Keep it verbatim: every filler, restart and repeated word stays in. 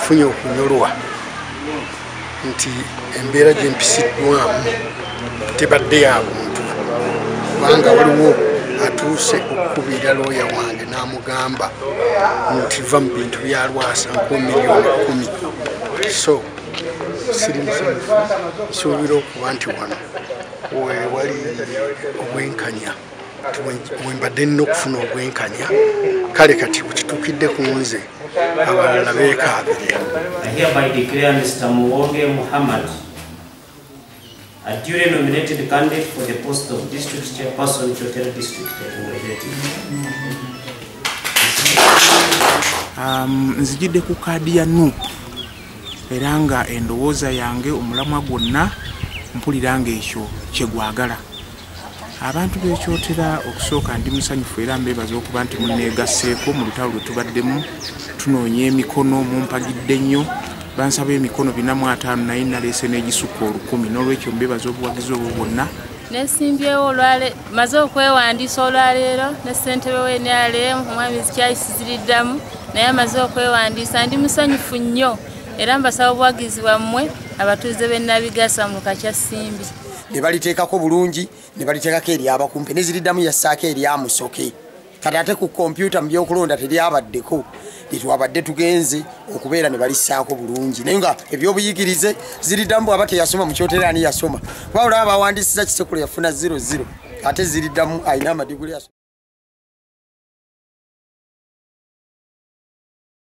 nfunye okunyolwa nti embeera gye mpisiddwamu tebadde ya buntu kubanga waliwo atuuse okukubira looya wange n'amugamba nti va mu bintu bya Lwasa nkuwa miliyoni kumi. So siri musanyufu, nsuubira okuba nti wano wali obwenkanya wembadde nnina okufuna obwenkanya kale kati kukituukidde ku nze abalala beekaabire. I hereby declare Mister Muwonge Muhammad a duly nominated candidate for the post of District Chairperson, Kyotera District. Um, nzijidde ku kaadi ya N U P era nga endowooza yange omulamwa gwonna mpulira nga ekyo kye gwagala. Abantu b'Ekyotera okusooka ndi musanyufu era mbeebaza okuba nti munneegasseeko mu lutalo lwe tubaddemu tunoonya emikono mumpagidde nnyo. Bansaba emikono bina mu ataano naye naleese n'egisukka olukumi n'olwekyo mbeebaza obuwagizi obwo bwonna. Nesimbyewo olwale maze okwewandiisa olwaleero ne ssentebe w'N R M omwami zikyayisiziriddamu naye amaze okwewandiisa ndi musanyufu nnyo era mbasaba obuwagizi bwammwe abatuuze b'e Nabigasa mu Kakya Simbi. Ne baliteekako bulungi ne baliteekako eri abakumpi neziriddamu yassaako eri amusoke kati ate ku kompyuta mu byokulonda teryabaddeko litwabadde tugenze okubeera ne balissaako bulungi naye nga ebyobuyigirize ziriddamu aba teyasoma mu Kyotera ani yasoma wabula abawandiisiza Kisekulo yafuna zero zero ate ziriddamu ayina amadiguli.